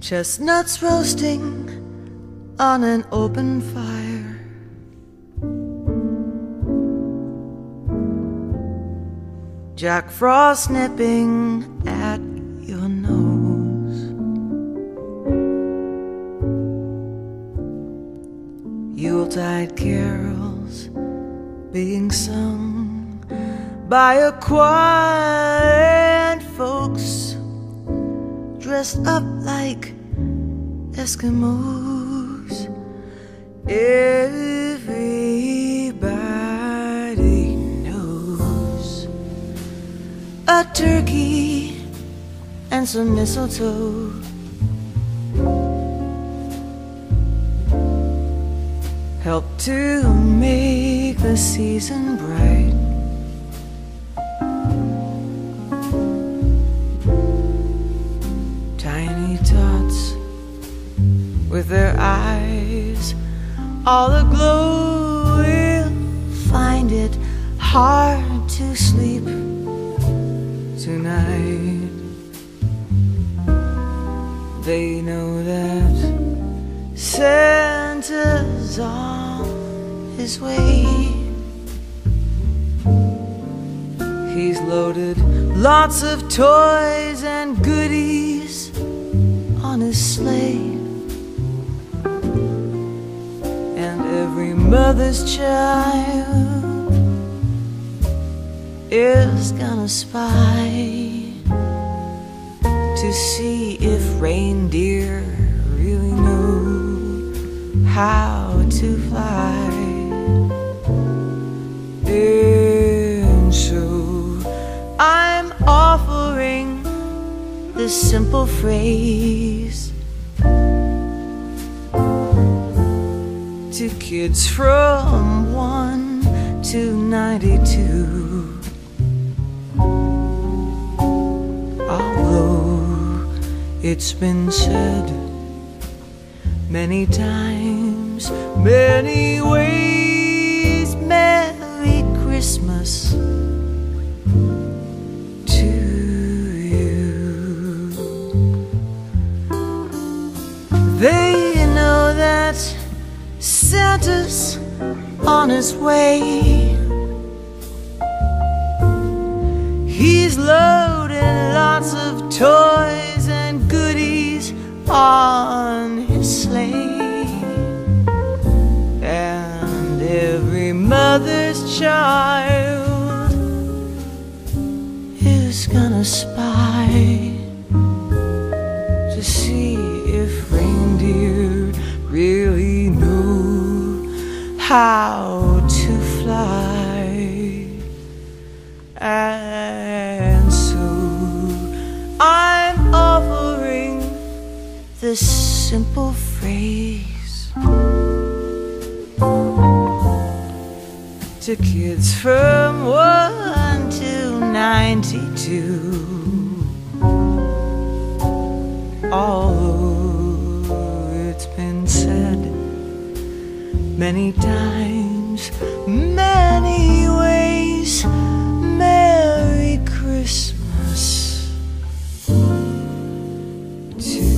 Chestnuts roasting on an open fire, Jack Frost nipping at your nose, Yuletide carols being sung by a choir, and folks dressed up like Eskimos. Everybody knows a turkey and some mistletoe help to make the season bright. Tiny tots with their eyes all aglow will find it hard to sleep tonight. They know that Santa's on his way. He's loaded lots of toys and goodies on his sleigh, and every mother's child is gonna spy to see if reindeer really know how to fly. And so I'm offering this simple phrase to kids from 1 to 92. Although it's been said many times, many ways, Merry Christmas to you. They know that Santa's on his way. He's loading lots of toys and goodies on his sleigh, and every mother's child is gonna spy to see if reindeer really know how to fly. And so I'm offering this simple phrase to kids from 1 to 92. Although it's been said many times, many ways, Merry Christmas to